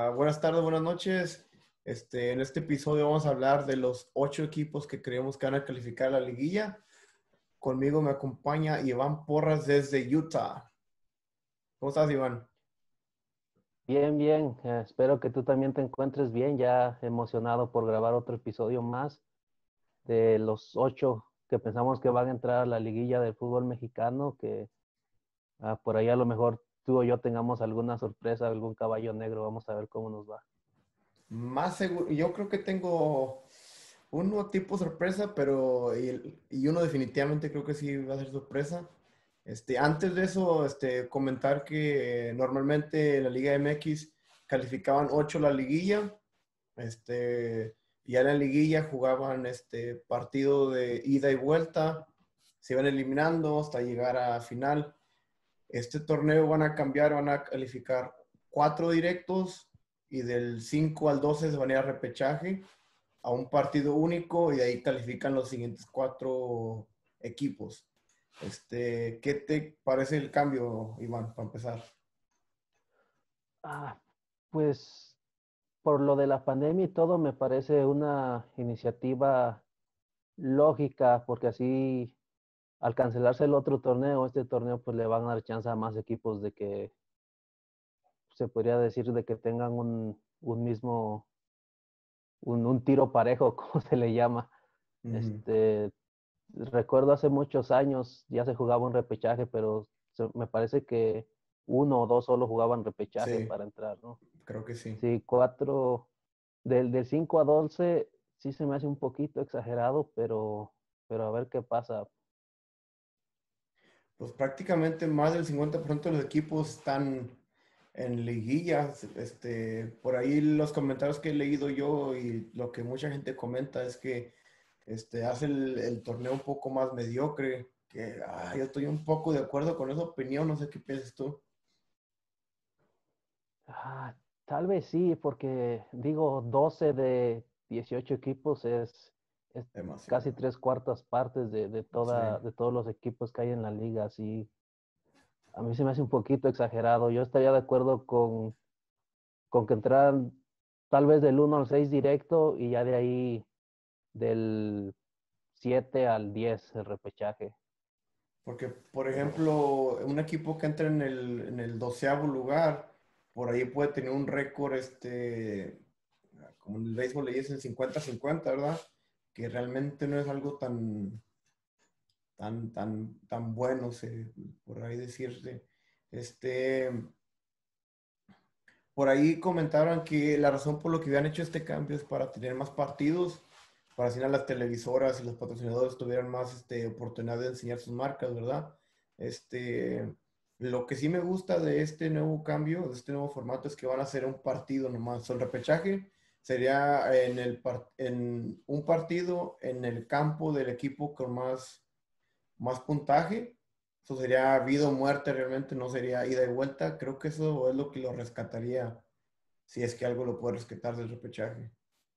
Buenas tardes, buenas noches. En este episodio vamos a hablar de los 8 equipos que creemos que van a calificar a la liguilla. Conmigo me acompaña Iván Porras desde Utah. ¿Cómo estás, Iván? Bien, bien. Espero que tú también te encuentres bien, ya emocionado por grabar otro episodio más de los 8 que pensamos que van a entrar a la liguilla del fútbol mexicano, que por ahí a lo mejor tú o yo tengamos alguna sorpresa, algún caballo negro. Vamos a ver cómo nos va. Más seguro, yo creo que tengo uno tipo sorpresa, pero y uno definitivamente creo que sí va a ser sorpresa. Antes de eso, comentar que normalmente en la Liga MX calificaban 8 la liguilla. Ya en la liguilla jugaban partido de ida y vuelta, se iban eliminando hasta llegar a final. Este torneo van a cambiar, van a calificar 4 directos y del 5 al 12 se van a ir a repechaje a un partido único y de ahí califican los siguientes 4 equipos. ¿Qué te parece el cambio, Iván, para empezar? Ah, pues por lo de la pandemia y todo, me parece una iniciativa lógica, porque así al cancelarse el otro torneo, este torneo, pues le van a dar chance a más equipos de que se podría decir de que tengan un mismo, un tiro parejo, como se le llama. Ujú. Este, recuerdo hace muchos años ya se jugaba un repechaje, pero me parece que uno o dos solo jugaban repechaje Sí, para entrar, ¿no? creo que sí. Sí, cuatro, del 5 a 12 sí se me hace un poquito exagerado, pero a ver qué pasa. Pues prácticamente más del 50% de los equipos están en liguillas. Por ahí los comentarios que he leído yo y lo que mucha gente comenta es que hace el torneo un poco más mediocre. Yo estoy un poco de acuerdo con esa opinión, no sé qué piensas tú. Ah, tal vez sí, porque digo, 12 de 18 equipos es casi Demasiado. tres cuartas partes Sí. de todos los equipos que hay en la liga. Así, a mí se me hace un poquito exagerado. Yo estaría de acuerdo con que entraran tal vez del 1 al 6 directo y ya de ahí del 7 al 10 el repechaje. Porque, por ejemplo, un equipo que entra en el 12.º lugar, por ahí puede tener un récord, como en el béisbol le dicen 50-50, ¿verdad? Que realmente no es algo tan bueno, por ahí decirse. Este, por ahí comentaron que la razón por lo que habían hecho este cambio es para tener más partidos, para así las televisoras y los patrocinadores tuvieran más oportunidad de enseñar sus marcas, ¿verdad? Este, lo que sí me gusta de este nuevo cambio, de este nuevo formato, es que van a hacer un partido nomás. El repechaje sería en un partido en el campo del equipo con más puntaje. Eso sería vida o muerte, realmente no sería ida y vuelta. Creo que eso es lo que lo rescataría, si es que algo lo puede rescatar del repechaje.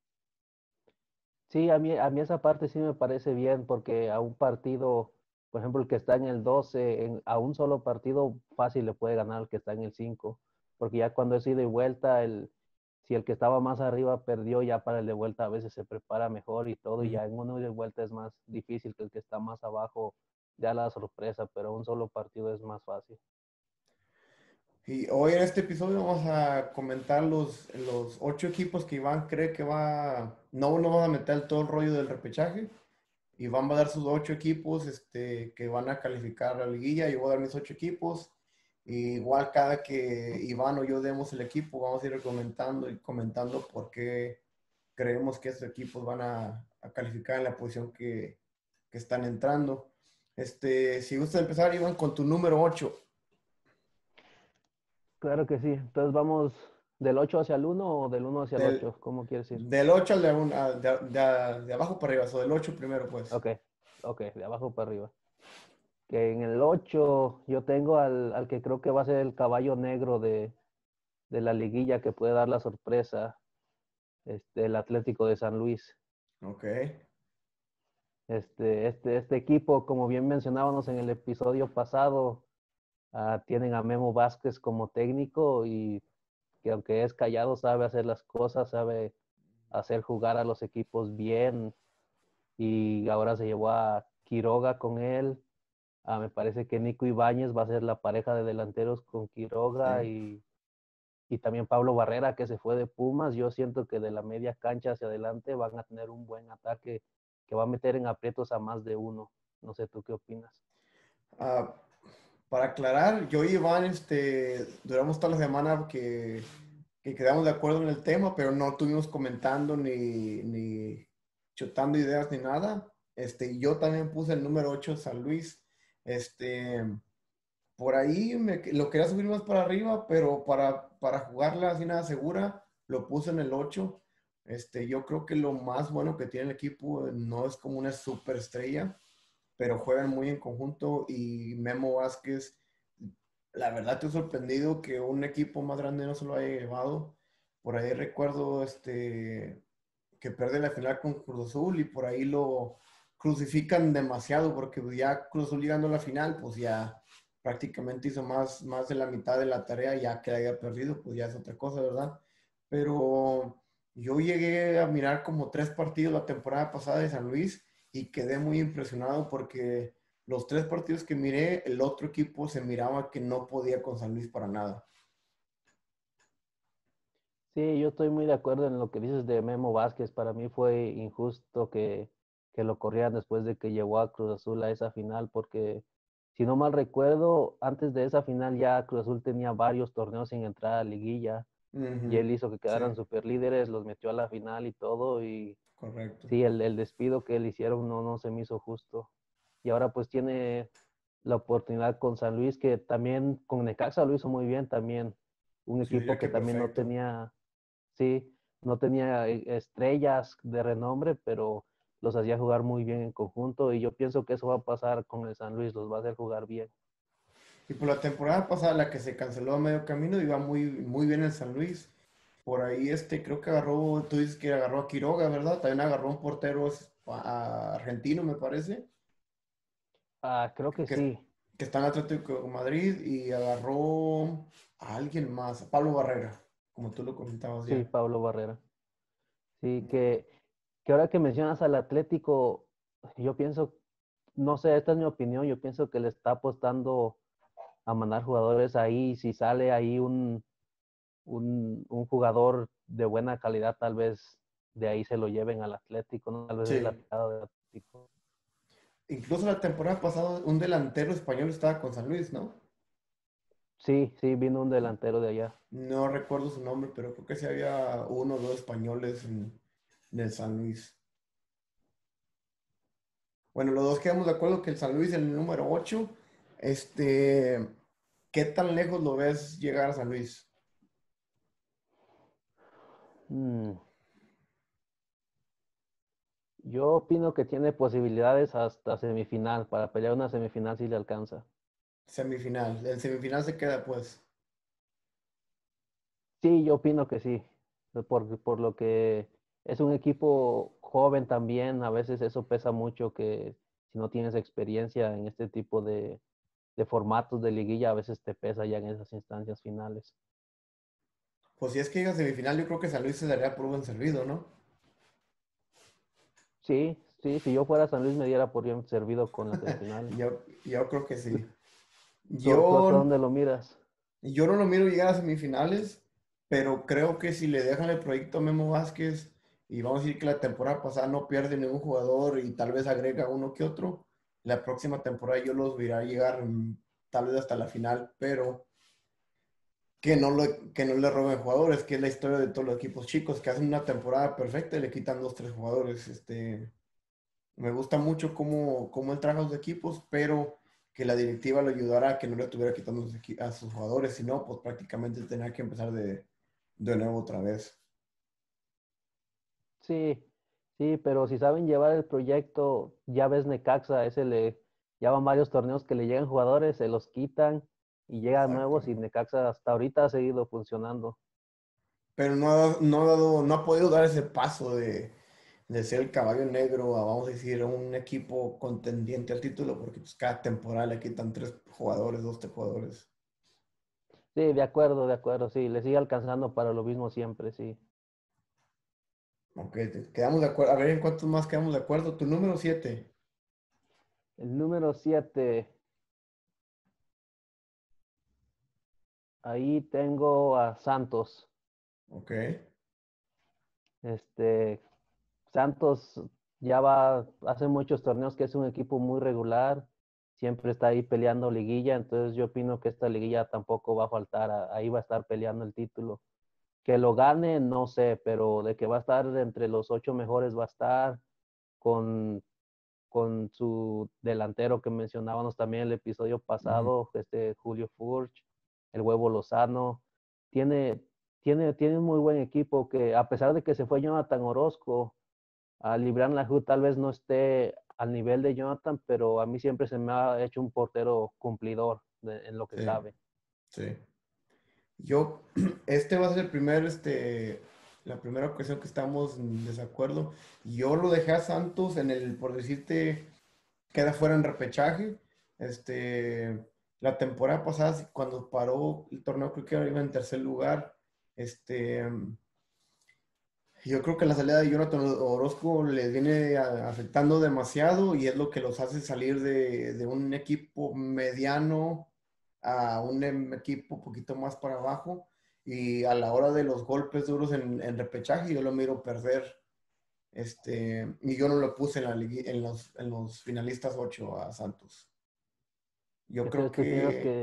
Sí, a mí esa parte sí me parece bien, porque a un partido, por ejemplo, el que está en el 12, a un solo partido fácil le puede ganar al que está en el 5, porque ya cuando es ida y vuelta, si el que estaba más arriba perdió, ya para el de vuelta a veces se prepara mejor y todo, y Mm. ya en uno de vuelta es más difícil que el que está más abajo ya la sorpresa, pero un solo partido es más fácil. Y hoy en este episodio vamos a comentar los 8 equipos que Iván cree que no vamos a meter todo el rollo del repechaje. Iván va a dar sus 8 equipos que van a calificar a la liguilla. Yo voy a dar mis 8 equipos. Igual cada que Iván o yo demos el equipo, vamos a ir comentando y comentando por qué creemos que estos equipos van a calificar en la posición que están entrando. Si gusta empezar, Iván, con tu número 8. Claro que sí, entonces vamos del 8 hacia el uno o del uno hacia el Del, 8, ¿cómo quieres ir? del 8 al de abajo para arriba, o del 8 primero, pues. Ok, ok, de abajo para arriba. Que en el 8 yo tengo al que creo que va a ser el caballo negro de la liguilla, que puede dar la sorpresa, el Atlético de San Luis. Ok. Este equipo, como bien mencionábamos en el episodio pasado, tienen a Memo Vázquez como técnico, y que aunque es callado, sabe hacer las cosas, sabe hacer jugar a los equipos bien y ahora se llevó a Quiroga con él. Me parece que Nico Ibáñez va a ser la pareja de delanteros con Quiroga Sí. y también Pablo Barrera que se fue de Pumas. Yo siento que de la media cancha hacia adelante van a tener un buen ataque que va a meter en aprietos a más de uno. No sé, ¿tú qué opinas? Ah, para aclarar, yo y Iván, duramos toda la semana que quedamos de acuerdo en el tema, pero no estuvimos comentando ni chutando ideas ni nada. Yo también puse el número 8 San Luis. Este, por ahí lo quería subir más para arriba, pero para jugarla así nada segura, lo puse en el 8. Yo creo que lo más bueno que tiene el equipo no es como una superestrella, pero juegan muy en conjunto y Memo Vázquez, la verdad te he sorprendido que un equipo más grande no se lo haya llevado. Por ahí recuerdo que pierde la final con Cruz Azul y por ahí lo crucifican demasiado porque ya Cruz Azul llegando a la final, pues ya prácticamente hizo más de la mitad de la tarea, ya que haya perdido, pues ya es otra cosa, ¿verdad? Pero yo llegué a mirar como 3 partidos la temporada pasada de San Luis y quedé muy impresionado porque los 3 partidos que miré, el otro equipo se miraba que no podía con San Luis para nada. Sí, yo estoy muy de acuerdo en lo que dices de Memo Vázquez. Para mí fue injusto que lo corrieran después de que llegó a Cruz Azul a esa final, porque si no mal recuerdo, antes de esa final ya Cruz Azul tenía varios torneos sin entrar a liguilla y Ujú. él hizo que Sí, quedaran super líderes, los metió a la final y todo. Y correcto. sí, el despido que le hicieron no se me hizo justo. Y ahora pues tiene la oportunidad con San Luis, que también con Necaxa lo hizo muy bien también. Un Sí, yo equipo diría que que también no perfecto. tenía. Sí, no tenía estrellas de renombre, pero los hacía jugar muy bien en conjunto y yo pienso que eso va a pasar con el San Luis, los va a hacer jugar bien. Y por la temporada pasada, la que se canceló a medio camino, iba muy bien el San Luis. Por ahí, creo que agarró, tú dices que agarró a Quiroga, ¿verdad? También agarró un portero argentino, me parece, Creo que que, sí, que está en Atlético de Madrid y agarró a alguien más, a Pablo Barrera, como tú lo comentabas sí, ya. Pablo Barrera. Sí, que ahora que mencionas al Atlético, yo pienso, no sé, esta es mi opinión, yo pienso que le está apostando a mandar jugadores ahí, si sale ahí un jugador de buena calidad, tal vez de ahí se lo lleven al Atlético, ¿no? Tal vez es la Sí, tirada del Atlético. incluso la temporada pasada un delantero español estaba con San Luis, ¿no? Sí, sí, vino un delantero de allá. No recuerdo su nombre, pero creo que sí había uno o dos españoles en el San Luis. Bueno, los dos quedamos de acuerdo que el San Luis es el número 8. Este, ¿Qué tan lejos lo ves llegar a San Luis? Mm, Yo opino que tiene posibilidades hasta semifinal, para pelear una semifinal si le alcanza. Semifinal. El semifinal se queda, pues. Sí, yo opino que sí, por lo que es un equipo joven también, a veces eso pesa mucho que si no tienes experiencia en este tipo de formatos de liguilla, a veces te pesa ya en esas instancias finales. Pues si es que llega a semifinal, yo creo que San Luis se daría por buen servido, ¿no? Sí, sí, si yo fuera San Luis me diera por bien servido con las semifinales. Yo creo que sí. ¿Tú hasta Yo, dónde lo miras? yo no lo miro llegar a semifinales, pero creo que si le dejan el proyecto a Memo Vázquez y vamos a decir que la temporada pasada no pierde ningún jugador y tal vez agrega uno que otro, la próxima temporada yo los veré llegar tal vez hasta la final, pero que no le roben jugadores, que es la historia de todos los equipos chicos, que hacen una temporada perfecta y le quitan 2, 3 jugadores. Me gusta mucho cómo él trabaja a los equipos, pero que la directiva lo ayudara a que no le estuviera quitando a sus jugadores, sino pues prácticamente tenía que empezar de nuevo otra vez. Sí, sí, pero si saben llevar el proyecto, ya ves Necaxa, ya van varios torneos que le llegan jugadores, se los quitan y llegan Exacto. nuevos y Necaxa hasta ahorita ha seguido funcionando. Pero no ha podido dar ese paso de ser el caballo negro a, vamos a decir, un equipo contendiente al título, porque pues, cada temporada le quitan 3 jugadores, 2, 3 jugadores. Sí, de acuerdo, sí, le sigue alcanzando para lo mismo siempre, sí. Ok, quedamos de acuerdo. A ver en cuántos más quedamos de acuerdo. Tu número 7. El número 7, ahí tengo a Santos. Ok, Este, Santos ya va, hace muchos torneos que es un equipo muy regular, siempre está ahí peleando liguilla, entonces yo opino que esta liguilla tampoco va a faltar, ahí va a estar peleando el título. Que lo gane, no sé, pero de que va a estar entre los 8 mejores va a estar con, con su delantero que mencionábamos también el episodio ujú, pasado, Julio Furch, el Huevo Lozano. Tiene, tiene un muy buen equipo que a pesar de que se fue Jonathan Orozco, a Libran Lahoud tal vez no esté al nivel de Jonathan, pero a mí siempre se me ha hecho un portero cumplidor en lo que sí, cabe. sí. Yo, este va a ser el primer, la primera ocasión que estamos en desacuerdo. Yo lo dejé a Santos en el, por decirte, queda fuera en repechaje. Este, la temporada pasada, cuando paró el torneo, creo que iba en tercer lugar. Este, yo creo que la salida de Jonathan Orozco les viene afectando demasiado y es lo que los hace salir de un equipo mediano a un equipo un poquito más para abajo. Y a la hora de los golpes duros en repechaje, yo lo miro perder. Y yo no lo puse en, en los finalistas 8 a Santos. Yo creo Entonces, ¿tú piensas que,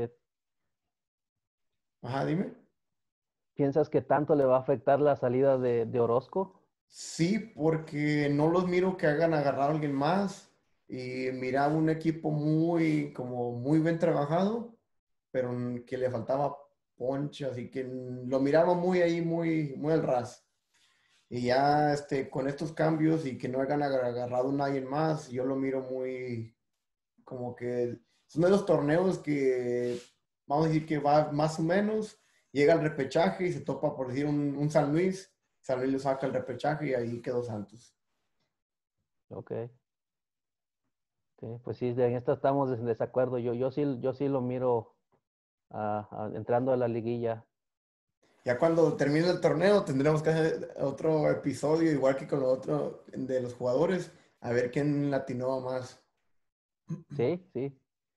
ajá, dime. piensas que tanto le va a afectar la salida de Orozco? Sí, porque no los miro que hagan agarrar a alguien más y miraba un equipo muy, como muy bien trabajado, pero que le faltaba ponche, así que lo miraba muy ahí, muy, muy al ras. Y ya con estos cambios y que no hayan agarrado a nadie más, yo lo miro muy como que son de los torneos que vamos a decir que va más o menos, llega al repechaje y se topa por decir un San Luis lo saca el repechaje y ahí quedó Santos. Ok, ok, pues sí, en esto estamos en desacuerdo. Yo sí lo miro entrando a la liguilla. Ya cuando termine el torneo tendremos que hacer otro episodio, igual que con lo otro de los jugadores, a ver quién latinó más. Sí, sí.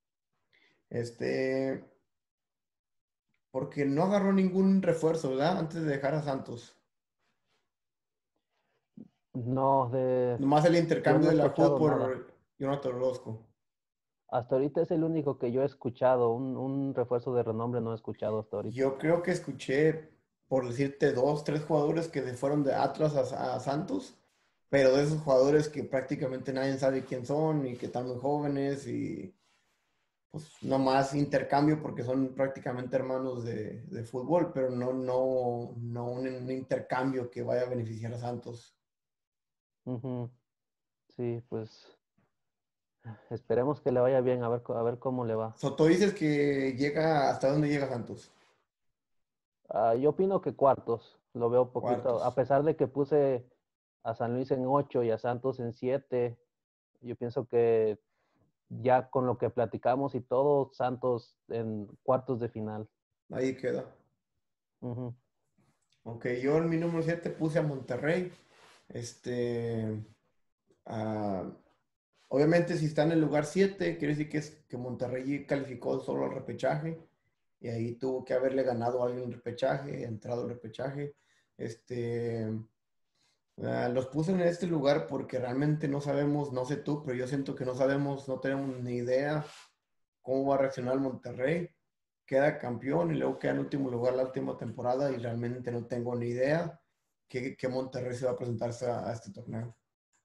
Este, porque no agarró ningún refuerzo, ¿verdad? Antes de dejar a Santos. No, Nomás el yo intercambio no he de la HUD escuchado nada. por Jonathan Orozco. Hasta ahorita es el único que yo he escuchado. Un refuerzo de renombre no he escuchado hasta ahorita. Yo creo que escuché, por decirte, dos, tres jugadores que se fueron de Atlas a Santos, pero de esos jugadores que prácticamente nadie sabe quién son y que están muy jóvenes y pues nomás intercambio porque son prácticamente hermanos de fútbol, pero no un intercambio que vaya a beneficiar a Santos. Ujú. Sí, pues esperemos que le vaya bien, a ver cómo le va. Soto dices que llega, ¿hasta dónde llega Santos? Yo opino que cuartos, lo veo poquito, a Cuartos. pesar de que puse a San Luis en 8 y a Santos en 7, yo pienso que ya con lo que platicamos y todo, Santos en cuartos de final. Ahí queda. Ujú. Ok, yo en mi número 7 puse a Monterrey. Este, ah, obviamente si está en el lugar 7 quiere decir que, que Monterrey calificó solo al repechaje y ahí tuvo que haberle ganado a alguien el repechaje, entrado al repechaje. Este, los puse en este lugar porque realmente no sabemos, no sé tú, pero yo siento que no sabemos, no tenemos ni idea cómo va a reaccionar el Monterrey. Queda campeón y luego queda en último lugar la última temporada y realmente no tengo ni idea que Monterrey se va a presentar a este torneo.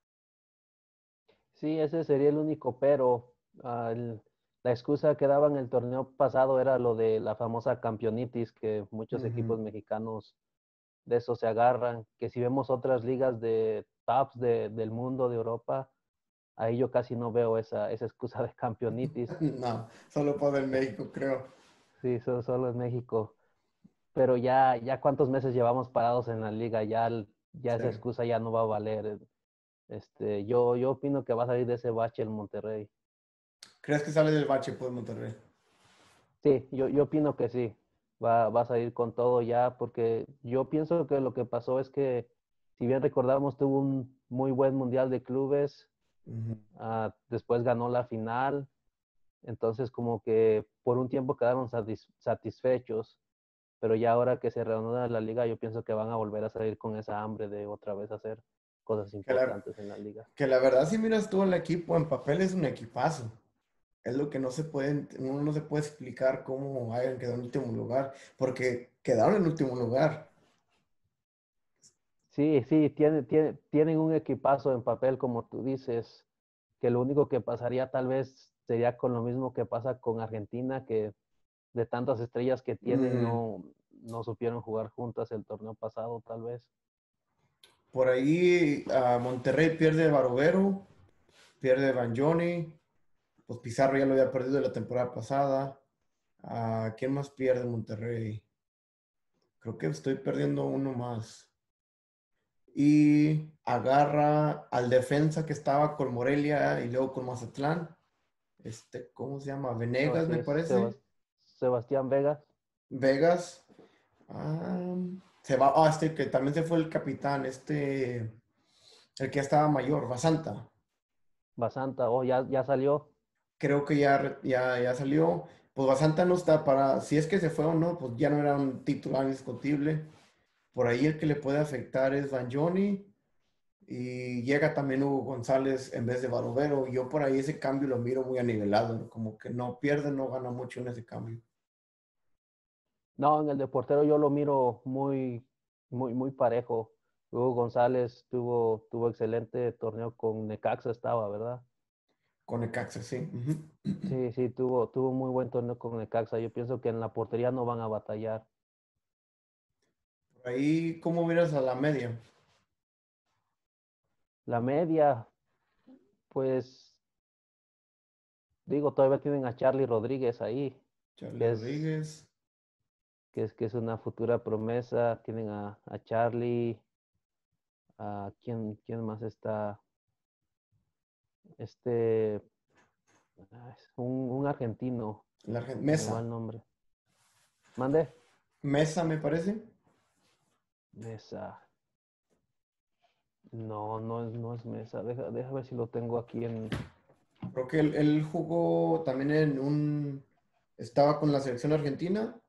Sí, ese sería el único, pero la excusa que daban el torneo pasado era lo de la famosa campeonitis, que muchos equipos Ujú. mexicanos de eso se agarran, que si vemos otras ligas de tops del mundo, de Europa, ahí yo casi no veo esa excusa de campeonitis. No, solo puedo en México, creo. Sí, solo en México. Pero ya cuántos meses llevamos parados en la liga, ya Sí. esa excusa ya no va a valer. Yo opino que va a salir de ese bache el Monterrey. ¿Crees que sale del bache por Monterrey? Sí, yo opino que sí. vas a ir con todo ya, porque yo pienso que lo que pasó es que, si bien recordamos, tuvo un muy buen Mundial de Clubes, Ujú. después ganó la final, entonces como que por un tiempo quedaron satisfechos, pero ya ahora que se reanuda la liga, yo pienso que van a volver a salir con esa hambre de otra vez hacer cosas Que la, importantes en la liga. que la verdad, si miras tú el equipo, en papel es un equipazo. Es lo que no se puede, uno no se puede explicar cómo hayan quedado en último lugar, porque quedaron en último lugar. Sí, sí, tienen un equipazo en papel, como tú dices, que lo único que pasaría tal vez sería con lo mismo que pasa con Argentina, que de tantas estrellas que tienen Mm, no supieron jugar juntas el torneo pasado, tal vez. por ahí Monterrey pierde Barovero, pierde Banjoni, pues Pizarro ya lo había perdido la temporada pasada. ¿Quién más pierde Monterrey? Creo que estoy perdiendo uno más. Y agarra al defensa que estaba con Morelia y luego con Mazatlán. ¿Cómo se llama? Oh, Venegas, me sí, parece. Sebastián Vegas, Vegas. Ah, se va. Que también se fue el capitán, el que ya estaba mayor, Basanta. Basanta, oh, ya salió. Creo que ya salió. Pues Basanta no está para, si es que se fue o no, pues ya no era un titular indiscutible. Por ahí el que le puede afectar es Banjoni. Y llega también Hugo González en vez de Barovero. Yo por ahí ese cambio lo miro muy anivelado. Como que no pierde, no gana mucho en ese cambio. No, en el de portero yo lo miro muy parejo. Hugo González tuvo excelente torneo con Necaxa, estaba, ¿verdad? Con Necaxa, sí. Ujú. Sí, sí, tuvo muy buen torneo con Necaxa. Yo pienso que en la portería no van a batallar. Por ahí, ¿cómo miras a la media? La media, pues digo, todavía tienen a Charlie Rodríguez ahí, Charlie que es, Rodríguez. que es una futura promesa. Tienen a Charlie, ¿quién más está? Este, es un argentino, se me va Mesa. el nombre. Mande. Mesa, me parece. Mesa. No es Mesa. Deja ver si lo tengo aquí en. Creo que él jugó también estaba con la selección argentina,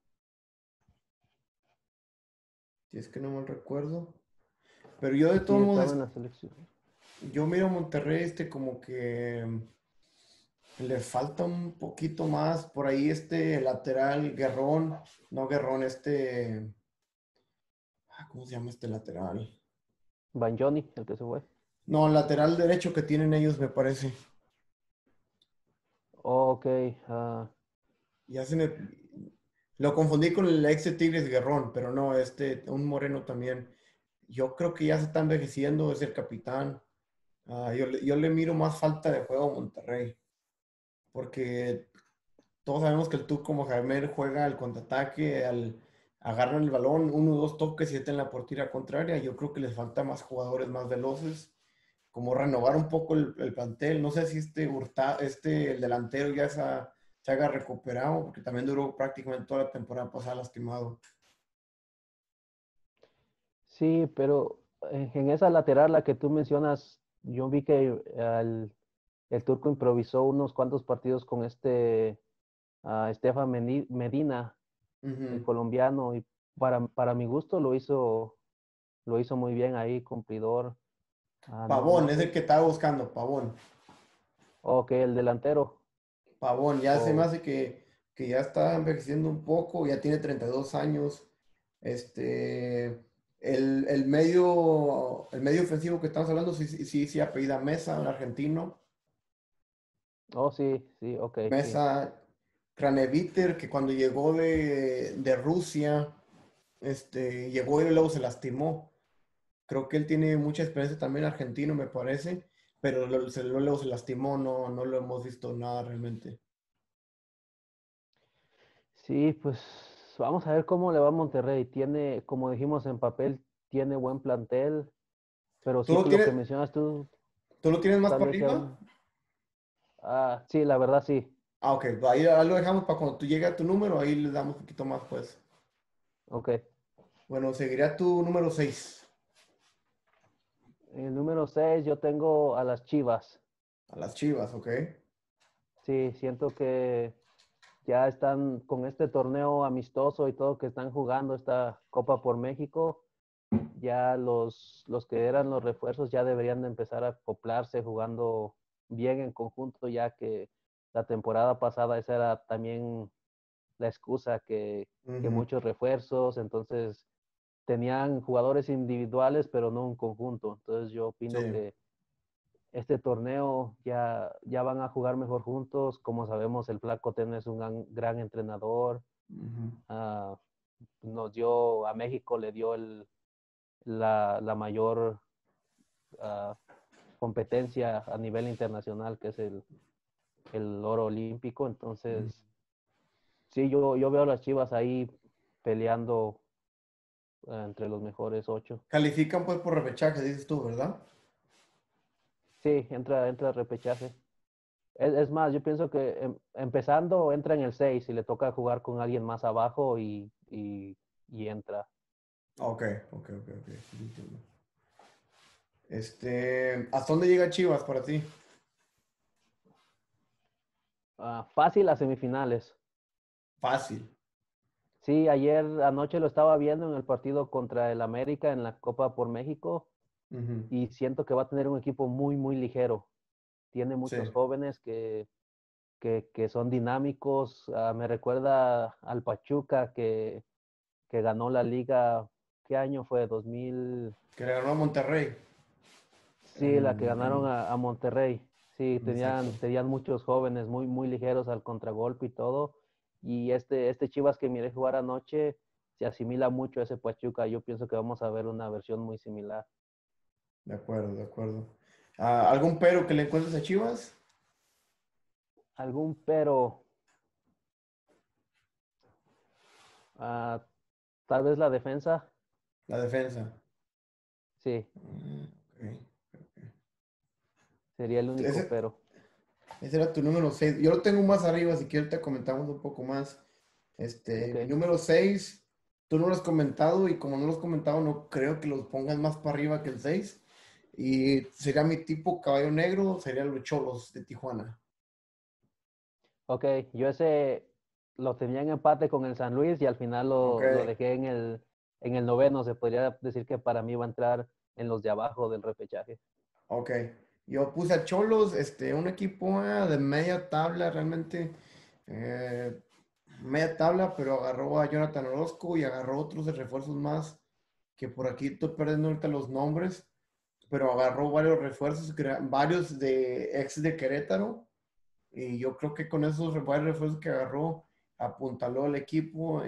si es que no mal recuerdo. Pero yo de Sí, todos estaba modos, en la selección. yo miro a Monterrey como que le falta un poquito más. Por ahí lateral, Guerrón, no Guerrón, ¿cómo se llama este lateral? Banjoni, el que se fue. No, lateral derecho que tienen ellos, me parece. Ok. Ya se me... Lo confundí con el ex de Tigres Guerrón, pero no, un moreno también. Yo creo que ya se está envejeciendo, es el capitán. Yo le miro más falta de juego a Monterrey, porque todos sabemos que el Turco Mohamed juega al contraataque, agarran el balón, uno o dos toques y está en la portería contraria. Yo creo que les falta más jugadores más veloces, como renovar un poco el plantel. No sé si el delantero ya se haga recuperado, porque también duró prácticamente toda la temporada pasada lastimado. Sí, pero en esa lateral, la que tú mencionas, yo vi que el turco improvisó unos cuantos partidos con Estefan Medina, el Ujú. colombiano, y para mi gusto lo hizo muy bien ahí, cumplidor. Pavón, No es sé. el que estaba buscando, Pavón. Ok, el delantero. Pavón, ya se me O hace que ya está envejeciendo un poco, ya tiene 32 años. Este, el medio ofensivo que estamos hablando, sí, sí, sí, sí apellida Mesa, un argentino. oh, sí, sí, ok, sí. Mesa, Craneviter, que cuando llegó de Rusia, llegó y luego se lastimó. Creo que él tiene mucha experiencia también argentino, me parece, pero luego se lastimó, no lo hemos visto nada realmente. Sí, pues vamos a ver cómo le va a Monterrey. Tiene, como dijimos en papel, tiene buen plantel, pero ¿Tú sí lo que lo que tienes, mencionas tú, tú lo tienes más tal para vez sea arriba? un. Sí, la verdad sí. Ok, ahí lo dejamos para cuando tú llegue a tu número, ahí le damos un poquito más, pues. Ok. Bueno, seguiría tu número 6. En el número 6 yo tengo a las Chivas. A las Chivas, ¿ok? Sí, siento que ya están con este torneo amistoso y todo que están jugando esta Copa por México. Ya los que eran los refuerzos ya deberían de empezar a acoplarse jugando bien en conjunto, ya que la temporada pasada esa era también la excusa que Ujú. muchos refuerzos, entonces tenían jugadores individuales, pero no un conjunto. Entonces yo opino Sí. que este torneo ya van a jugar mejor juntos. Como sabemos, el Flaco Tena es un gran entrenador. Ujú. Ah, nos dio, a México le dio la mayor ah, competencia a nivel internacional, que es el oro olímpico. Ujú. Entonces, sí, yo veo a las Chivas ahí peleando entre los mejores 8. Califican pues por repechaje, dices tú, ¿verdad? Sí, entra repechaje. Es más, yo pienso que empezando entra en el 6 y le toca jugar con alguien más abajo y entra. Ok, ok. Sí, entiendo. ¿Hasta dónde llega Chivas para ti? Fácil a semifinales. Fácil. Sí, ayer anoche lo estaba viendo en el partido contra el América en la Copa por México Ujú. y siento que va a tener un equipo muy ligero. Tiene Sí. muchos jóvenes que son dinámicos. Me recuerda al Pachuca que ganó la liga. ¿Qué año fue? 2000. Que le ganó a Monterrey. Sí, la que ganaron En- a Monterrey. Sí, Exacto. tenían muchos jóvenes muy ligeros al contragolpe y todo. Y este Chivas que miré jugar anoche se asimila mucho a ese Pachuca. Yo pienso que vamos a ver una versión muy similar. De acuerdo, de acuerdo. ¿Algún pero que le encuentres a Chivas? Algún pero, ah, tal vez la defensa, La defensa. sí, Ok. sería el único Ese, pero. ese era tu número 6. Yo lo tengo más arriba, si quieres te comentamos un poco más. Ok. Mi número 6, tú no lo has comentado y como no lo has comentado, no creo que los pongas más para arriba que el 6. Y sería mi tipo caballo negro, serían los Cholos de Tijuana. Ok, yo ese lo tenía en empate con el San Luis y al final Ok, lo dejé en el noveno. Se podría decir que para mí va a entrar en los de abajo del repechaje. ok. Yo puse a Cholos, un equipo de media tabla, realmente eh, media tabla, pero agarró a Jonathan Orozco y agarró otros de refuerzos más, que por aquí estoy perdiendo ahorita los nombres, pero agarró varios refuerzos, varios de ex de Querétaro. Y yo creo que con esos varios refuerzos que agarró, apuntaló al equipo.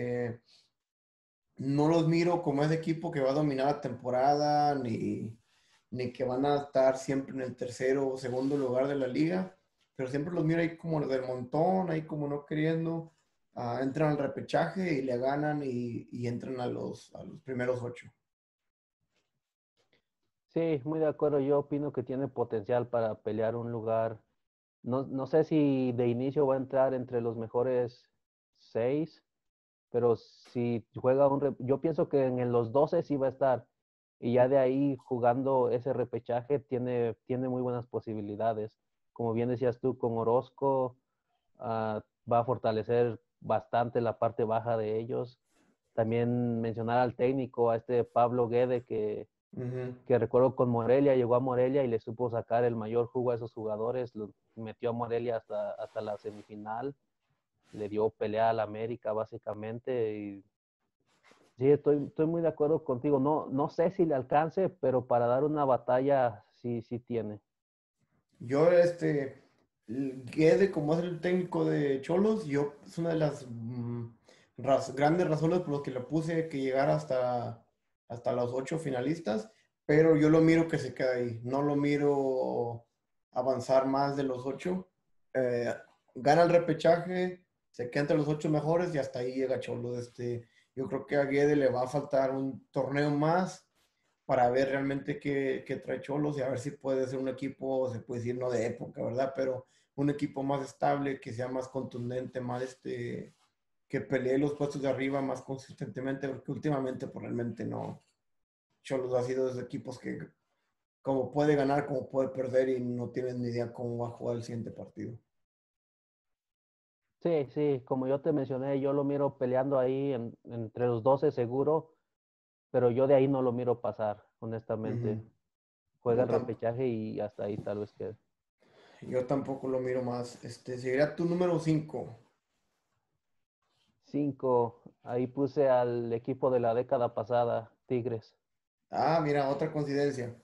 No los miro como ese equipo que va a dominar la temporada, ni que van a estar siempre en el tercero o segundo lugar de la liga, pero siempre los miro ahí como del montón, ahí como no queriendo. Entran al repechaje y le ganan y entran a los primeros 8. Sí, muy de acuerdo. Yo opino que tiene potencial para pelear un lugar. No sé si de inicio va a entrar entre los mejores 6, pero si juega yo pienso que en los 12 sí va a estar. Y ya de ahí jugando ese repechaje tiene muy buenas posibilidades. Como bien decías tú, con Orozco va a fortalecer bastante la parte baja de ellos. También mencionar al técnico, a este Pablo Guede, Ujú. que recuerdo con Morelia, llegó a Morelia y le supo sacar el mayor jugo a esos jugadores, lo metió a Morelia hasta la semifinal, le dio pelea al América básicamente. Y sí, estoy muy de acuerdo contigo. No sé si le alcance, pero para dar una batalla sí tiene. Yo, Guede, como es el técnico de Cholos, yo es una de las grandes razones por las que lo puse que llegara hasta los 8 finalistas, pero yo lo miro que se queda ahí, no lo miro avanzar más de los 8. Eh, Gana el repechaje, se queda entre los 8 mejores y hasta ahí llega Cholos. Yo creo que a Guede le va a faltar un torneo más para ver realmente qué trae Cholos y a ver si puede ser un equipo, se puede decir no de época, ¿verdad? Pero un equipo más estable, que sea más contundente, más que pelee los puestos de arriba más consistentemente, porque últimamente pues, realmente no. Cholos ha sido de equipos que como puede ganar, como puede perder y no tienen ni idea cómo va a jugar el siguiente partido. Sí, sí, como yo te mencioné, yo lo miro peleando ahí entre los 12 seguro, pero yo de ahí no lo miro pasar, honestamente. Ujú. Juega Yo, el repechaje y hasta ahí tal vez quede. yo tampoco lo miro más. Sería tu número 5. 5, ahí puse al equipo de la década pasada, Tigres. Ah, mira, otra coincidencia.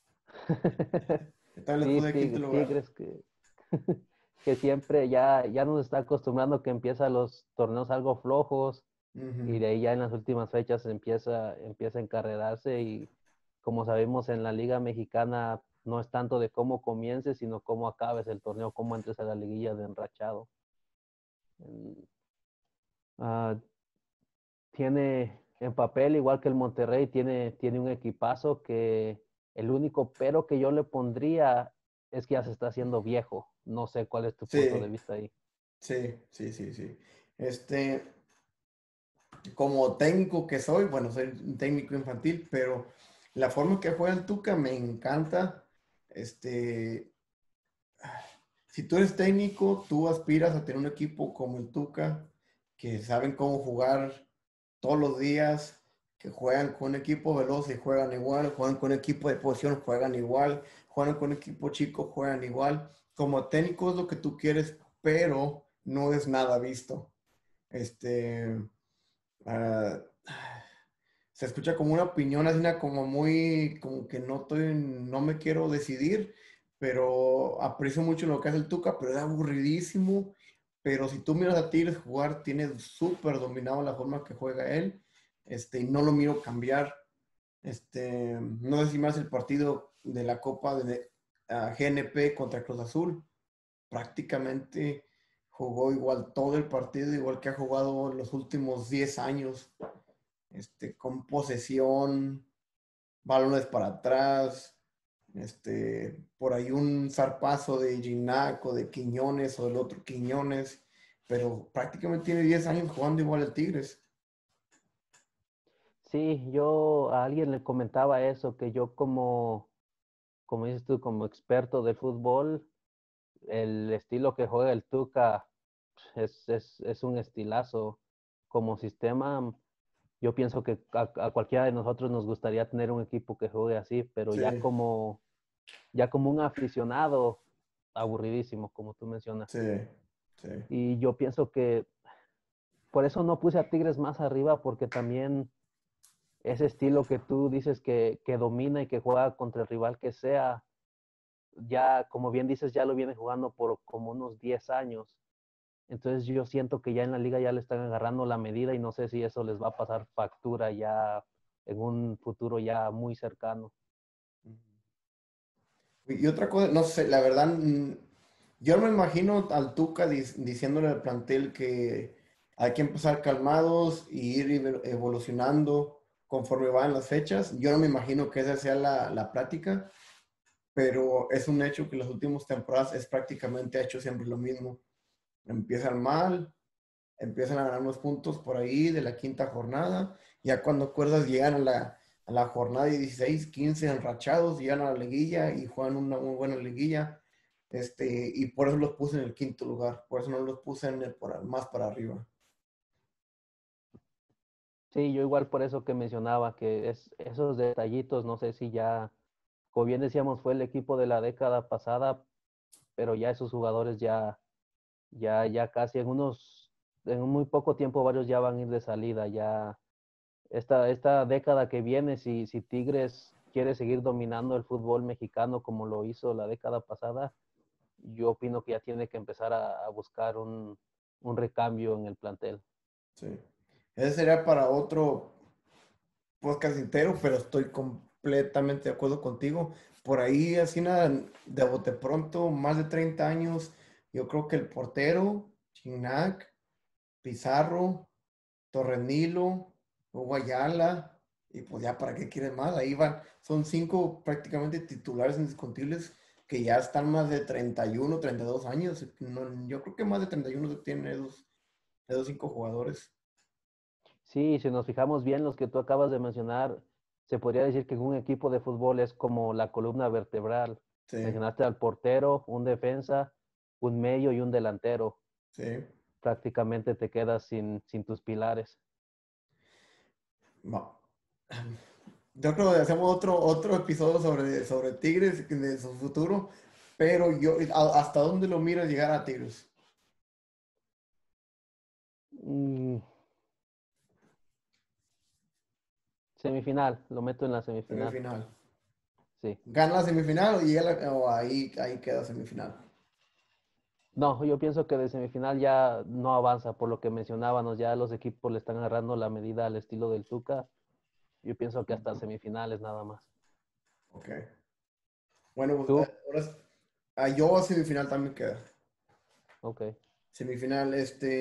Yo también les Sí, puse quinto lugar. Tigres que siempre ya nos está acostumbrando que empieza los torneos algo flojos y Ujú. de ahí ya en las últimas fechas empieza a encarrerarse y como sabemos en la Liga Mexicana no es tanto de cómo comiences, sino cómo acabes el torneo, cómo entres a la liguilla de enrachado. En- ah, tiene en papel, igual que el Monterrey, tiene un equipazo que el único pero que yo le pondría es que ya se está haciendo viejo. No sé cuál es tu punto de Sí, vista ahí. sí. Este, como técnico que soy, bueno, soy un técnico infantil, pero la forma que juega el Tuca me encanta. Este, si tú eres técnico, tú aspiras a tener un equipo como el Tuca, que saben cómo jugar todos los días, que juegan con un equipo veloz y juegan igual, juegan con un equipo de posición, juegan igual, juegan con un equipo chico, juegan igual. Como técnico es lo que tú quieres, pero no es nada visto. Este, ah, Se escucha como una opinión así, como muy, como que no me quiero decidir, pero aprecio mucho lo que hace el Tuca, pero es aburridísimo. Pero si tú miras a Tigres jugar, tiene súper dominado la forma que juega él, y no lo miro cambiar. No sé si más el partido de la Copa de GNP contra Cruz Azul, prácticamente jugó igual todo el partido, igual que ha jugado los últimos 10 años, con posesión, balones para atrás, por ahí un zarpazo de Ginac o de Quiñones o del otro Quiñones, pero prácticamente tiene 10 años jugando igual al Tigres. Sí, yo a alguien le comentaba eso, que yo como dices tú, como experto del fútbol, el estilo que juega el Tuca es un estilazo. Como sistema, yo pienso que a cualquiera de nosotros nos gustaría tener un equipo que juegue así, pero Sí, ya como un aficionado, aburridísimo, como tú mencionas. sí, sí, Y yo pienso que por eso no puse a Tigres más arriba, porque también ese estilo que tú dices que domina y que juega contra el rival que sea, ya, como bien dices, ya lo viene jugando por como unos 10 años. Entonces yo siento que ya en la liga ya le están agarrando la medida y no sé si eso les va a pasar factura ya en un futuro ya muy cercano. y otra cosa, no sé, la verdad, yo no me imagino al Tuca diciéndole al plantel que hay que empezar calmados y ir evolucionando conforme van las fechas. Yo no me imagino que esa sea la práctica, pero es un hecho que las últimas temporadas es prácticamente ha hecho siempre lo mismo. Empiezan mal, empiezan a ganar unos puntos por ahí de la quinta jornada, ya cuando acuerdas llegan a la jornada 16 15 enrachados, llegan a la liguilla y juegan una muy buena liguilla, y por eso los puse en el quinto lugar, por eso no los puse más para arriba. Sí, yo igual por eso que mencionaba que esos detallitos, no sé si ya, como bien decíamos, fue el equipo de la década pasada, pero ya esos jugadores ya casi en un muy poco tiempo varios ya van a ir de salida, ya esta década que viene, si Tigres quiere seguir dominando el fútbol mexicano como lo hizo la década pasada, yo opino que ya tiene que empezar a buscar un recambio en el plantel. Sí. Ese sería para otro podcast entero, pero estoy completamente de acuerdo contigo. Por ahí, así nada, de bote pronto, más de 30 años, yo creo que el portero, Gignac, Pizarro, Torrenilo, Hugo Ayala, y pues ya para qué quieres más, ahí van, son 5 prácticamente titulares indiscutibles que ya están más de 31, 32 años, yo creo que más de 31 tienen esos 5 jugadores. Sí, si nos fijamos bien, los que tú acabas de mencionar, se podría decir que un equipo de fútbol es como la columna vertebral. Sí, Mencionaste al portero, un defensa, un medio y un delantero. sí. Prácticamente te quedas sin tus pilares. Va. Yo creo que hacemos otro episodio sobre Tigres, de su futuro, pero ¿hasta dónde lo miras llegar a Tigres? Mm, semifinal, lo meto en la semifinal. Semifinal. Sí. ¿Gana la semifinal o llega o ahí queda semifinal? No, yo pienso que de semifinal ya no avanza, por lo que mencionábamos, ya los equipos le están agarrando la medida al estilo del Tuca. Yo pienso que hasta semifinales nada más. Ok. Bueno, pues ¿Tú? ahora yo a semifinal también queda. Ok. Semifinal,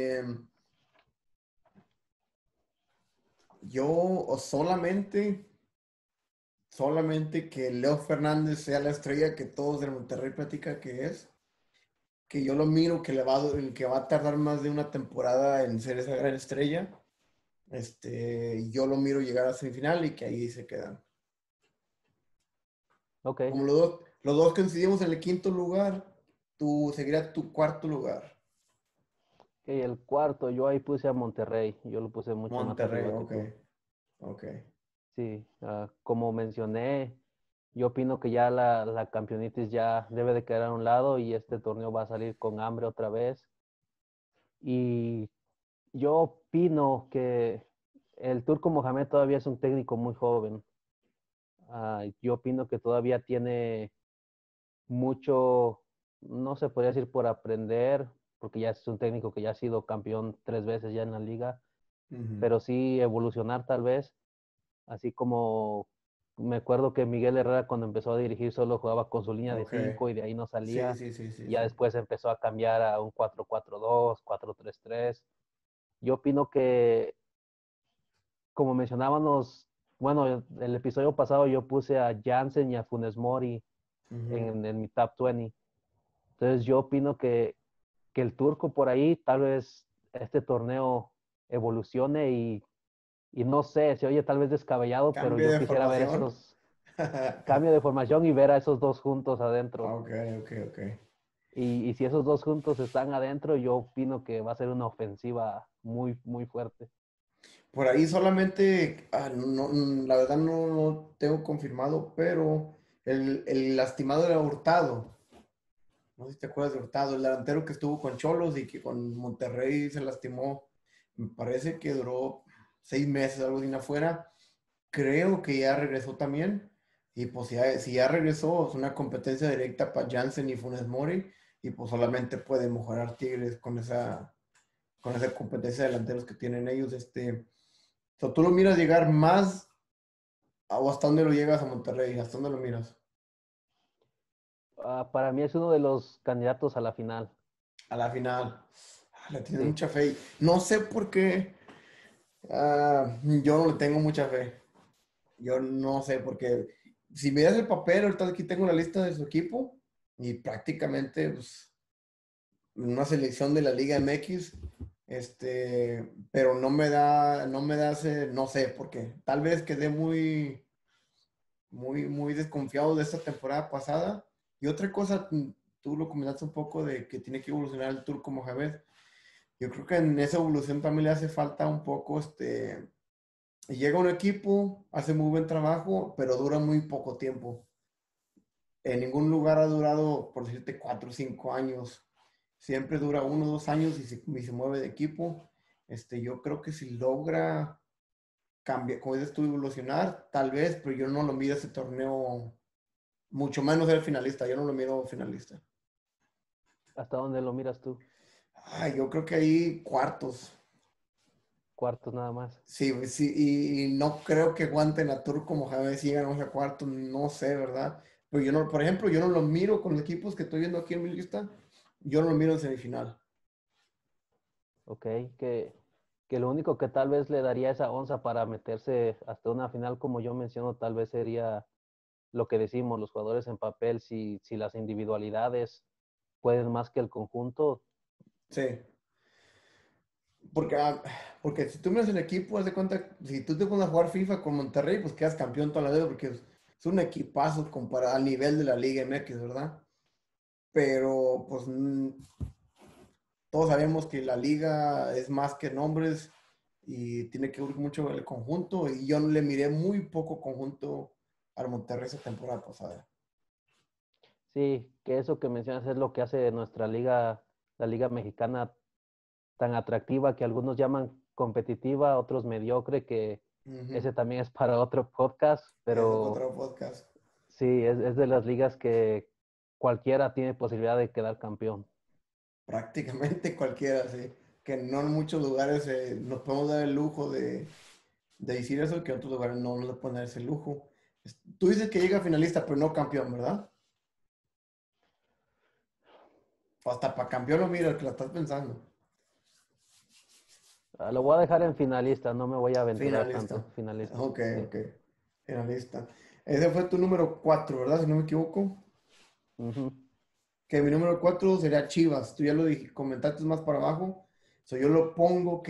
yo o solamente que Leo Fernández sea la estrella que todos del Monterrey platican que es, que yo lo miro que va a tardar más de una temporada en ser esa gran estrella. Yo lo miro llegar a semifinal y que ahí se quedan. Ok. Como los dos coincidimos en el quinto lugar, tú seguiría tu cuarto lugar. Y el cuarto, yo ahí puse a Monterrey. Yo lo puse mucho más Monterrey, arriba que ok, tú. ok. Sí, como mencioné, yo opino que ya la campeonitis ya debe de quedar a un lado y este torneo va a salir con hambre otra vez. Y yo opino que el Turco Mohamed todavía es un técnico muy joven. Yo opino que todavía tiene mucho, no se podría decir por aprender, porque ya es un técnico que ya ha sido campeón 3 veces ya en la liga, Ujú. pero sí evolucionar tal vez, así como me acuerdo que Miguel Herrera cuando empezó a dirigir solo jugaba con su línea de Ok. 5 y de ahí no Sí, salía, sí, sí, sí, y ya sí. después empezó a cambiar a un 4-4-2, 4-3-3. Yo opino que, como mencionábamos, bueno, el episodio pasado yo puse a Jansen y a Funes Mori Ujú. en mi top 20. Entonces yo opino que el Turco por ahí tal vez este torneo evolucione y no sé, se oye tal vez descabellado, pero Cambio yo de quisiera ver formación. esos cambios de formación y ver a esos dos juntos adentro. Ok, ok, ok. Y si esos dos juntos están adentro, yo opino que va a ser una ofensiva muy, muy fuerte. Por ahí solamente, la verdad no tengo confirmado, pero el lastimado era Hurtado. No sé si te acuerdas de Hurtado, el delantero que estuvo con Cholos y que con Monterrey se lastimó. Me parece que duró 6 meses, algo así afuera. Creo que ya regresó también. Y pues si ya regresó, es una competencia directa para Jansen y Funes Mori. Y pues solamente puede mejorar Tigres con esa competencia de delanteros que tienen ellos. O sea, tú lo miras llegar más o hasta dónde lo llegas a Monterrey, hasta dónde lo miras. Para mí es uno de los candidatos a la final. A la final. Le tienes Sí. mucha fe. No sé por qué yo no le tengo mucha fe. Yo no sé, porque si miras el papel, ahorita aquí tengo la lista de su equipo y prácticamente pues, una selección de la Liga MX, pero no me da no sé por qué. Tal vez quedé muy, muy, muy desconfiado de esta temporada pasada. Y otra cosa, tú lo comentaste un poco de que tiene que evolucionar el Turco Mohamed. Yo creo que en esa evolución también le hace falta un poco, llega un equipo, hace muy buen trabajo, pero dura muy poco tiempo. En ningún lugar ha durado, por decirte, 4 o 5 años. Siempre dura 1 o 2 años y se mueve de equipo. Yo creo que si logra cambiar, como dices tú, evolucionar, tal vez, pero yo no lo miro ese torneo, mucho menos ser finalista. Yo no lo miro finalista. ¿Hasta dónde lo miras tú? Yo creo que ahí cuartos. Cuartos nada más. Sí, sí, y no creo que aguanten a Turco Mohamed si ganamos a cuartos, no sé, ¿verdad? Pero yo no, por ejemplo, yo no lo miro con los equipos que estoy viendo aquí en mi lista, yo no lo miro en semifinal. Ok, que lo único que tal vez le daría esa onza para meterse hasta una final, como yo menciono, tal vez sería lo que decimos, los jugadores en papel, si las individualidades pueden más que el conjunto. Sí, Porque, porque si tú miras el equipo, haz de cuenta, si tú te pones a jugar FIFA con Monterrey, pues quedas campeón toda la vida porque es un equipazo comparado al nivel de la Liga MX, ¿verdad? Pero pues todos sabemos que la liga es más que nombres y tiene que ver mucho el conjunto y yo le miré muy poco conjunto al Monterrey esa temporada pasada. Sí, que eso que mencionas es lo que hace de nuestra liga, la liga mexicana, tan atractiva que algunos llaman competitiva, otros mediocre, que Ujú. ese también es para otro podcast, Es pero otro podcast. sí, es de las ligas que cualquiera tiene posibilidad de quedar campeón. Prácticamente cualquiera, sí. Que no en muchos lugares nos podemos dar el lujo de decir eso, que en otros lugares no le pueden dar ese lujo. Tú dices que llega finalista, pero no campeón, ¿verdad? O hasta para campeón lo mira, el que la estás pensando. Ah, lo voy a dejar en finalista, no me voy a aventurar Finalista. tanto. Finalista, Ok, sí. ok. Finalista. Ese fue tu número 4, ¿verdad? Si no me equivoco. Ujú. Que mi número 4 sería Chivas. Tú ya lo comentaste más para abajo. So, yo lo pongo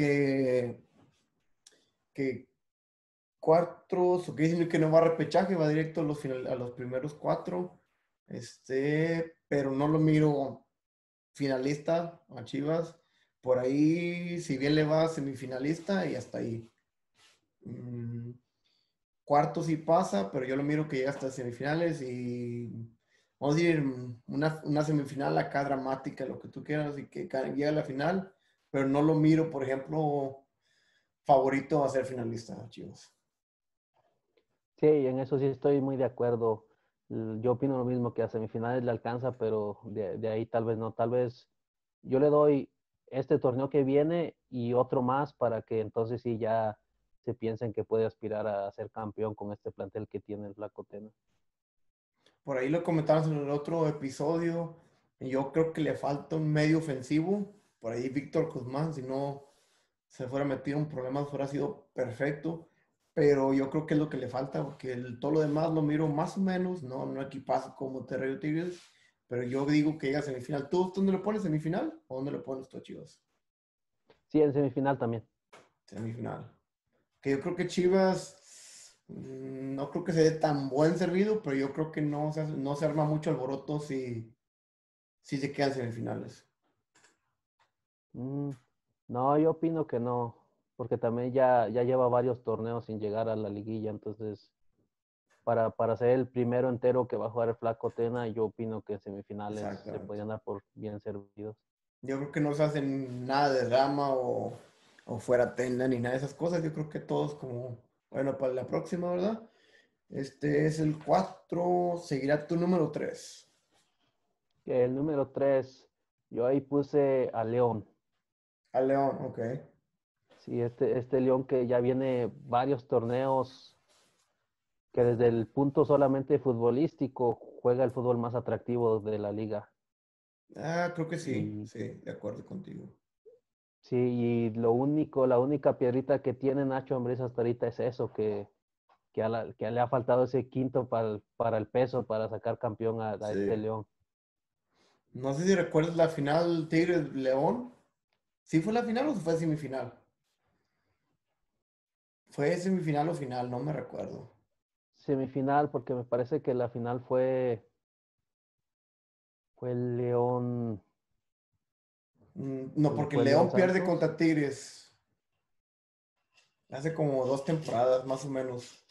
que cuatro, o que dicen que no va a repechaje, va directo a a los primeros cuatro. Pero no lo miro finalista a Chivas. Por ahí, si bien le va a semifinalista y hasta ahí. Mm, cuarto sí pasa, pero yo lo miro que llega hasta semifinales y vamos a decir una semifinal acá dramática, lo que tú quieras, y que llegue a la final, pero no lo miro, por ejemplo, favorito a ser finalista, Chivas. Sí, en eso sí estoy muy de acuerdo. Yo opino lo mismo, que a semifinales le alcanza, pero de ahí tal vez no. Tal vez yo le doy este torneo que viene y otro más para que entonces sí ya se piensen que puede aspirar a ser campeón con este plantel que tiene el Flaco Tena. Por ahí lo comentamos en el otro episodio, y yo creo que le falta un medio ofensivo, por ahí Víctor Guzmán, si no se fuera metido en problemas, fuera sido perfecto. Pero yo creo que es lo que le falta, porque todo lo demás lo miro más o menos, no equipazo como Monterrey o Tigres, pero yo digo que llega a semifinal. ¿Tú dónde lo pones, semifinal? ¿O dónde lo pones tú, Chivas? Sí, en semifinal también. Semifinal. Que yo creo que Chivas no creo que se dé tan buen servido, pero yo creo que no se arma mucho alboroto si se quedan semifinales. Mm, no, yo opino que no, porque también ya lleva varios torneos sin llegar a la liguilla, entonces para ser el primero entero que va a jugar el Flaco Tena, yo opino que en semifinales se Exactamente. podrían dar por bien servidos. Yo creo que no se hacen nada de drama o fuera tenda ni nada de esas cosas. Yo creo que todos como, bueno, para la próxima, ¿verdad? Este es el 4, seguirá tu número 3. Que el número 3, yo ahí puse a León. Al León, ok. Sí, este León que ya viene varios torneos, que desde el punto solamente futbolístico juega el fútbol más atractivo de la liga. Ah, creo que sí, Y sí, de acuerdo contigo. sí, y la única piedrita que tiene Nacho Ambriz hasta ahorita es eso, que le ha faltado ese quinto para el peso, para sacar campeón a este Sí. León. No sé si recuerdas la final Tigres-León. ¿Sí fue la final o fue semifinal? Fue semifinal o final, no me recuerdo. Semifinal, porque me parece que la final fue el León, No, porque fue el León León pierde Santos. contra Tigres hace como 2 temporadas, más o menos.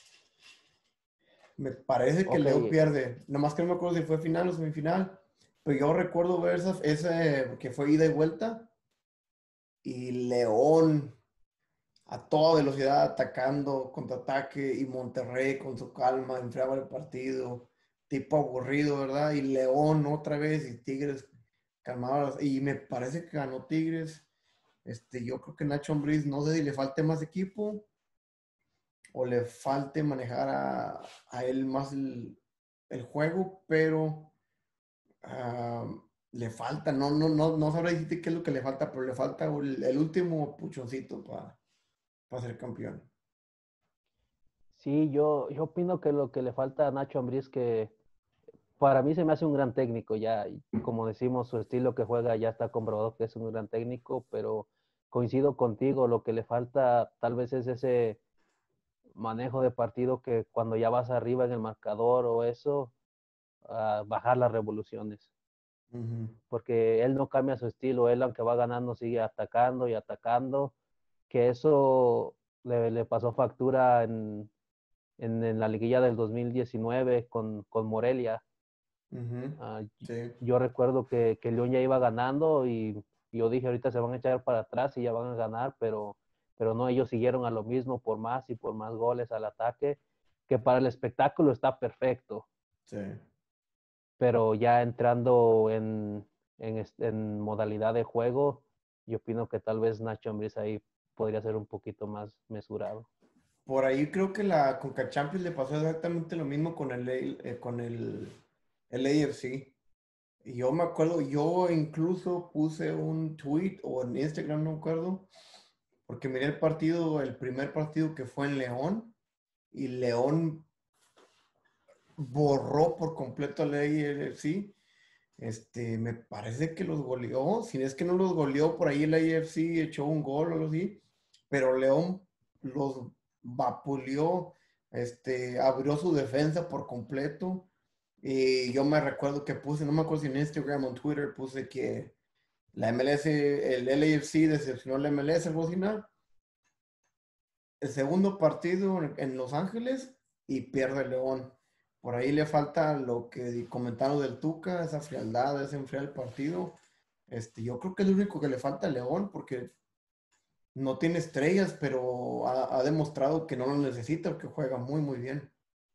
Me parece que Ok, León pierde. Nomás que no me acuerdo si fue final o semifinal. Pero yo recuerdo ver ese que fue ida y vuelta. Y León a toda velocidad atacando, contraataque. Y Monterrey con su calma enfriaba el partido. Tipo aburrido, ¿verdad? Y León otra vez y Tigres calmados. Y me parece que ganó Tigres. Yo creo que Nacho Ambriz, no sé si le falte más equipo o le falte manejar a él más el juego, pero ah, le falta, no sabré decirte qué es lo que le falta, pero le falta el último puchoncito para ser campeón. sí, yo opino que lo que le falta a Nacho Ambriz, que para mí se me hace un gran técnico ya, y como decimos, su estilo que juega ya está comprobado que es un gran técnico, pero coincido contigo, lo que le falta tal vez es ese manejo de partido que cuando ya vas arriba en el marcador o eso, bajar las revoluciones. Ujú. Porque él no cambia su estilo, él aunque va ganando sigue atacando y atacando, que eso le pasó factura en la liguilla del 2019 con Morelia. Ujú. Ah, Sí. yo recuerdo que León ya iba ganando y yo dije, ahorita se van a echar para atrás y ya van a ganar, pero no, ellos siguieron a lo mismo por más y por más goles al ataque, que para el espectáculo está perfecto, Sí. pero ya entrando en modalidad de juego, yo opino que tal vez Nacho Ambriz ahí podría ser un poquito más mesurado. Por ahí creo que la Conca Champions le pasó exactamente lo mismo con el AFC. Y yo me acuerdo, yo incluso puse un tweet o en Instagram, no me acuerdo, porque miré el partido, el primer partido que fue en León, y León borró por completo al AFC. Me parece que los goleó, si es que no los goleó, por ahí el AFC echó un gol o algo así, pero León los vapuleó, abrió su defensa por completo. Y yo me recuerdo que puse, no me acuerdo si en Instagram o en Twitter, puse que la MLS, el LAFC decepcionó a la MLS, algo así, ¿no? El segundo partido en Los Ángeles y pierde León. Por ahí le falta lo que comentaron del Tuca, esa frialdad, ese enfriar el partido. Yo creo que es lo único que le falta a León porque no tiene estrellas, pero ha demostrado que no lo necesita porque juega muy, muy bien.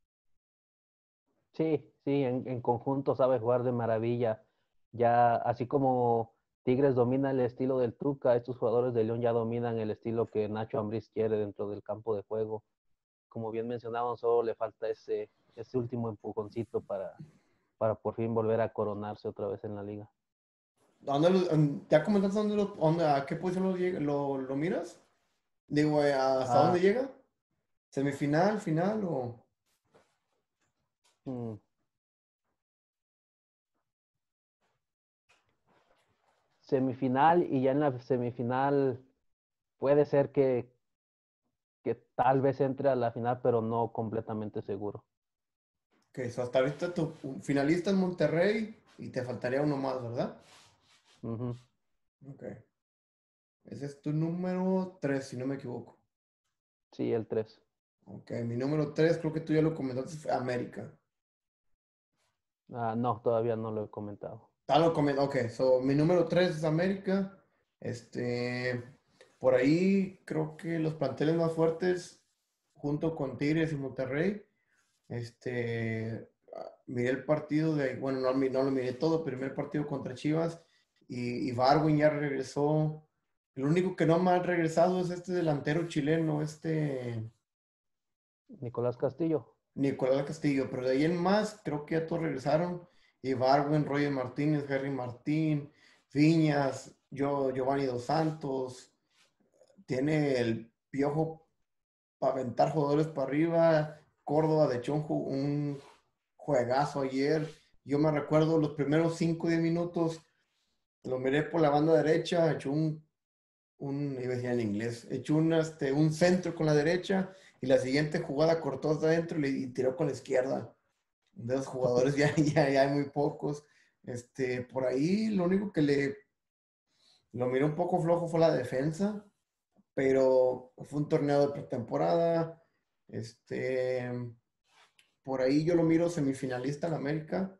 Sí, sí, en conjunto sabe jugar de maravilla. Ya, así como Tigres domina el estilo del Tuca, estos jugadores de León ya dominan el estilo que Nacho Ambriz quiere dentro del campo de juego. Como bien mencionaban, solo le falta ese último empujoncito para por fin volver a coronarse otra vez en la liga. ¿Ya comentaste a qué posición lo miras? Digo, ¿hasta dónde Ah, llega? ¿Semifinal, final o...? mm, Semifinal y ya en la semifinal puede ser que tal vez entre a la final, pero no completamente seguro. Que hasta ahorita tu finalista es Monterrey y te faltaría uno más, ¿verdad? Ujú. Ok. Ese es tu número 3 si no me equivoco. Sí, el 3. Ok, mi número 3 creo que tú ya lo comentaste, fue América. No, todavía no lo he comentado. Ok, so mi número 3 es América. Este, por ahí creo que los planteles más fuertes, junto con Tigres y Monterrey, miré el partido bueno, no lo miré todo, pero miré el partido contra Chivas y Darwin ya regresó. El único que no me ha regresado es este delantero chileno, Nicolás Castillo. Nicolás Castillo, pero de ahí en más, creo que ya todos regresaron. Y Barwen, Roger Martínez, Henry Martín, Viñas, Giovanni Dos Santos, tiene el piojo para aventar jugadores para arriba. Córdoba, de hecho, un juegazo ayer. Yo me recuerdo los primeros 5 o 10 minutos, lo miré por la banda derecha, echó iba a decir en inglés, echó un centro con la derecha y la siguiente jugada cortó hasta adentro y tiró con la izquierda. De los jugadores ya hay muy pocos. Por ahí lo único que lo miré un poco flojo fue la defensa, pero fue un torneo de pretemporada. Este, por ahí yo lo miro semifinalista en América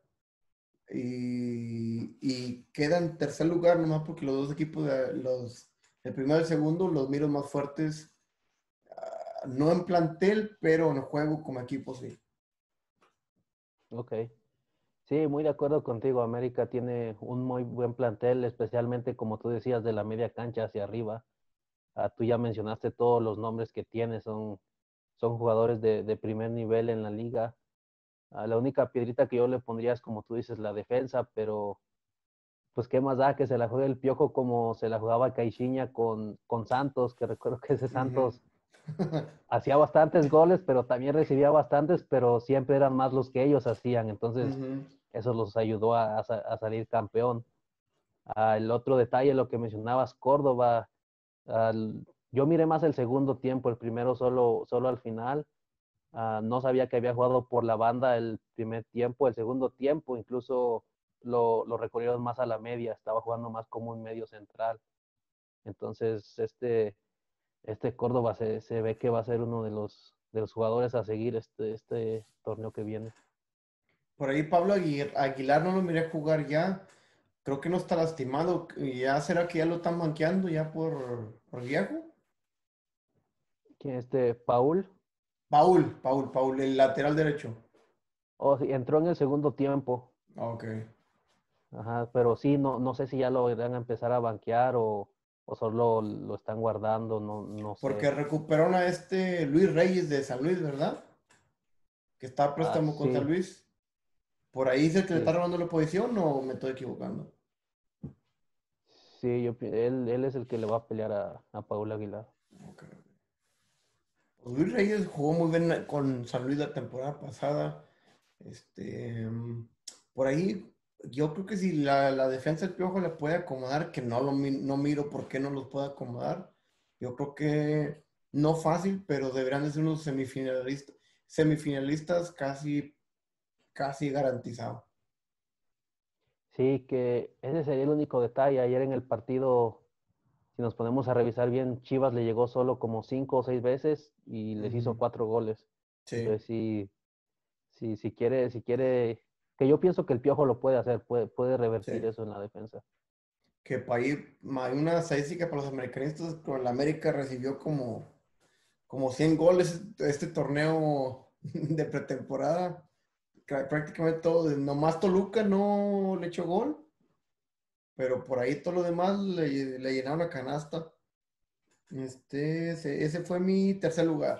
y queda en tercer lugar nomás porque los dos equipos, el primero y el segundo, los miro más fuertes, no en plantel, pero en juego como equipo, sí. Ok. Sí, muy de acuerdo contigo. América tiene un muy buen plantel, especialmente como tú decías, de la media cancha hacia arriba. Tú ya mencionaste todos los nombres que tiene, son jugadores de primer nivel en la liga. La única piedrita que yo le pondría es, como tú dices, la defensa, pero pues qué más da que se la juegue el Piojo como se la jugaba Caixinha con Santos, que recuerdo que ese Ujú. Santos hacía bastantes goles, pero también recibía bastantes, pero siempre eran más los que ellos hacían, entonces Ujú. eso los ayudó a salir campeón. El otro detalle, lo que mencionabas, Córdoba, Yo miré más el segundo tiempo, el primero solo al final. No sabía que había jugado por la banda el primer tiempo, el segundo tiempo incluso lo recorrieron más a la media, estaba jugando más como un medio central. Entonces, este Córdoba se ve que va a ser uno de los jugadores a seguir este torneo que viene. Por ahí Pablo Aguilar no lo miré jugar ya. Creo que no está lastimado. ¿Y ya será que ya lo están banqueando ya por viejo? ¿Quién Paul? Paul, el lateral derecho. Oh, sí, entró en el segundo tiempo. Ah, ok. Ajá, pero sí, no sé si ya lo irán a empezar a banquear o solo lo están guardando, no Porque sé. recuperaron a este Luis Reyes de San Luis, ¿verdad? Que está a préstamo con San Sí, Luis. ¿Por ahí es el que le está sí, robando la posición o me estoy equivocando? sí, él es el que le va a pelear a Paul Aguilar. Ok. Pues Luis Reyes jugó muy bien con San Luis la temporada pasada. Este, por ahí, yo creo que si la defensa del Piojo le puede acomodar, que no miro por qué no los puede acomodar. Yo creo que no fácil, pero deberán de ser unos semifinalistas casi garantizado. Sí, que ese sería el único detalle. Ayer en el partido, si nos ponemos a revisar bien, Chivas le llegó solo como 5 o 6 veces y les hizo Ujú. 4 goles. Sí, Entonces, si quiere, que yo pienso que el Piojo lo puede hacer, puede revertir sí. eso en la defensa. Que para ir, hay una estadística para los americanistas, con la América recibió como 100 goles este torneo de pretemporada. Prácticamente todo, nomás Toluca no le echó gol, pero por ahí todo lo demás le llenaron la canasta. Ese fue mi tercer lugar.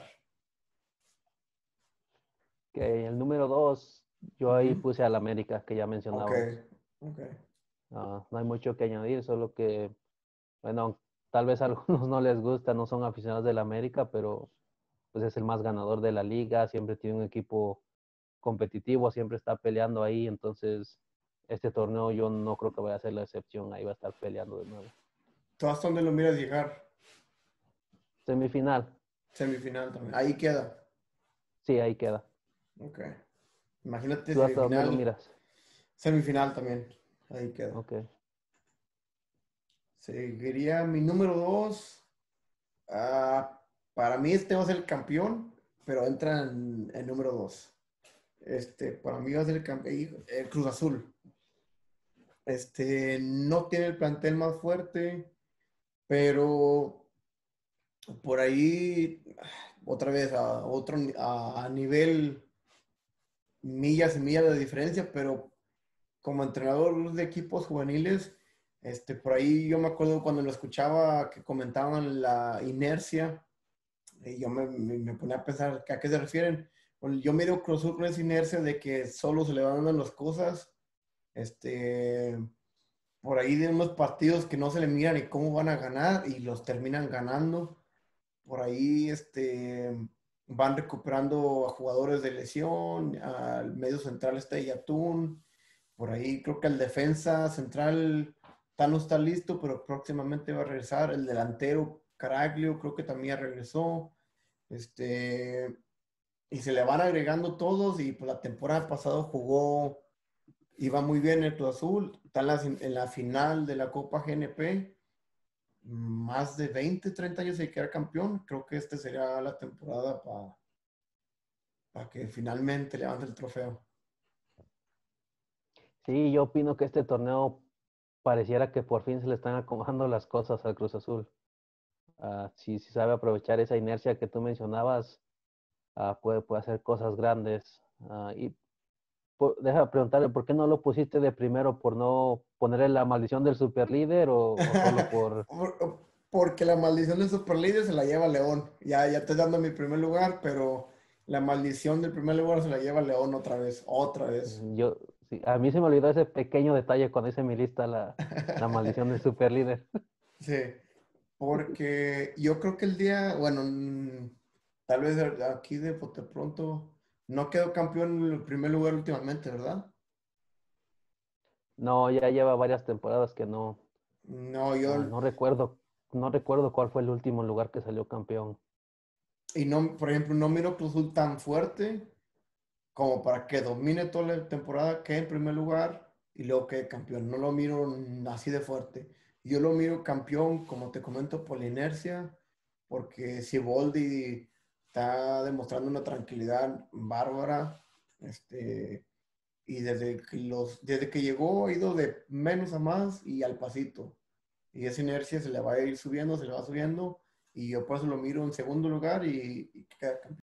Que el número 2, yo ahí Ujú. puse al América, que ya Ok, mencionábamos. ok. No hay mucho que añadir, solo que, bueno, tal vez a algunos no les gusta, no son aficionados del América, pero pues es el más ganador de la liga, siempre tiene un equipo competitivo, siempre está peleando ahí, entonces este torneo yo no creo que vaya a ser la excepción, ahí va a estar peleando de nuevo. ¿Tú hasta dónde lo miras llegar? Semifinal, Semifinal también. Ahí queda. sí, ahí queda. Ok. Imagínate ¿Tú hasta dónde lo semifinal. miras? Semifinal también. Ahí queda. Ok, Seguiría mi número dos. Ah, para mí este va a ser el campeón, pero entra en número dos. Para mí va a ser el campeón, el Cruz Azul. No tiene el plantel más fuerte, pero por ahí, otra vez, a nivel millas y millas de diferencia, pero como entrenador de equipos juveniles, por ahí yo me acuerdo cuando lo escuchaba que comentaban la inercia. Y yo me ponía a pensar que a qué se refieren. Bueno, yo miro Cruz Azul con esa inercia de que solo se le van dando las cosas. Este, por ahí de unos partidos que no se le miran y cómo van a ganar y los terminan ganando. Por ahí van recuperando a jugadores de lesión. Al medio central está Yatún. Por ahí creo que el defensa central no está listo, pero próximamente va a regresar. El delantero Caraglio creo que también ya regresó. Este, y se le van agregando todos y pues la temporada pasada iba muy bien el Cruz Azul, está en la final de la Copa GNP, más de 20 30 años de quedar campeón, creo que este sería la temporada para que finalmente levante el trofeo. sí, yo opino que este torneo pareciera que por fin se le están acomodando las cosas al Cruz Azul. Si sabe aprovechar esa inercia que tú mencionabas, puede hacer cosas grandes. Deja preguntarle, ¿por qué no lo pusiste de primero? ¿Por no ponerle la maldición del superlíder o solo por... Porque la maldición del superlíder se la lleva León. Ya estoy dando mi primer lugar, pero la maldición del primer lugar se la lleva León otra vez, otra vez. Sí, a mí se me olvidó ese pequeño detalle cuando hice mi lista, la maldición del superlíder. Sí, porque yo creo que bueno, tal vez aquí de bote pronto no quedó campeón en el primer lugar últimamente, ¿verdad? No, ya lleva varias temporadas que no, No, yo no recuerdo no recuerdo cuál fue el último lugar que salió campeón. Y no, por ejemplo, no miro Cruz Azul tan fuerte como para que domine toda la temporada, quede en primer lugar y luego quede campeón. No lo miro así de fuerte. Yo lo miro campeón, como te comento, por la inercia, porque Siboldi está demostrando una tranquilidad bárbara. Y desde que llegó ha ido de menos a más y al pasito. Y esa inercia se le va a ir subiendo, se le va subiendo. Y yo por eso lo miro en segundo lugar y queda campeón.